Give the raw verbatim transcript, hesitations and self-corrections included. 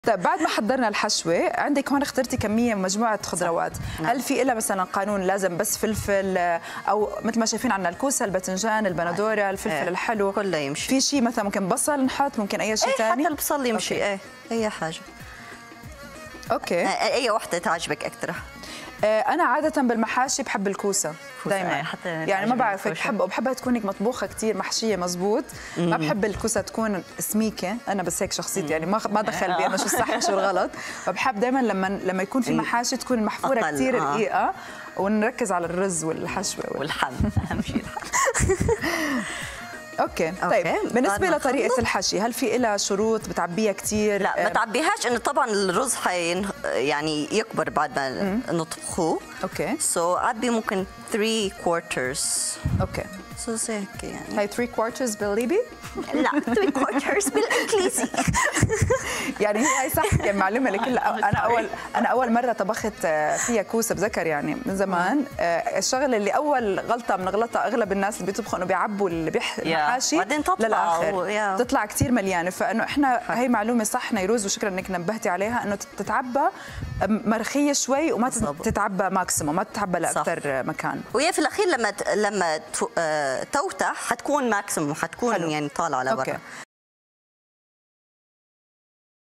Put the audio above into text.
طيب بعد ما حضرنا الحشوة عندك هون اخترتي كمية مجموعة خضروات، نعم. هل في إلا مثلا قانون لازم بس فلفل أو مثل ما شايفين عندنا الكوسة، الباذنجان، البندورة، الفلفل ايه. الحلو كله يمشي. في شيء مثلا ممكن بصل نحط، ممكن أي شيء ايه ثاني؟ حتى البصل يمشي. ايه أي حاجة. أوكي. أي وحدة تعجبك أكثر؟ أنا عادة بالمحاشي بحب الكوسة دائما، يعني ما بعرفك بحب بحبها تكون هيك مطبوخة كثير محشية مزبوط، ما بحب الكوسة تكون سميكة، أنا بس هيك شخصيتي يعني ما ما دخل بي أنا شو الصح شو الغلط، فبحب دائما لما لما يكون في محاشي تكون المحفورة كثير رقيقة ونركز على الرز والحشوة والحم. أهم شيء الحم. اوكي طيب أوكي. بالنسبه لطريقه الحشي هل في لها شروط بتعبيها كثير؟ لا ما تعبيهاش، انه طبعا الرز حين يعني يكبر بعد ما نطبخوه. اوكي سو so, عبي ممكن ثلاثة كوارترز. اوكي سو so, هيك يعني هاي ثلاثة كوارترز بالليبي؟ لا ثلاثة كوارترز بالانجليزي. يعني هي صح يعني معلومه لكل انا اول انا اول مره طبخت فيها كوسه بذكر يعني من زمان. الشغله اللي اول غلطه بنغلطها اغلب الناس اللي بيطبخوا انه بيعبوا اللي بيحشي بعدين تطلع للاخر تطلع كثير مليانه، فانه احنا هي معلومه صح نيروز وشكرا انك نبهتي عليها، انه تتعبى مرخيه شوي وما تتعبى ماكسيموم، ما تتعبى لاكثر مكان، وهي في الاخير لما لما توتح حتكون ماكسيموم، حتكون حلو. يعني طالعه لبرا.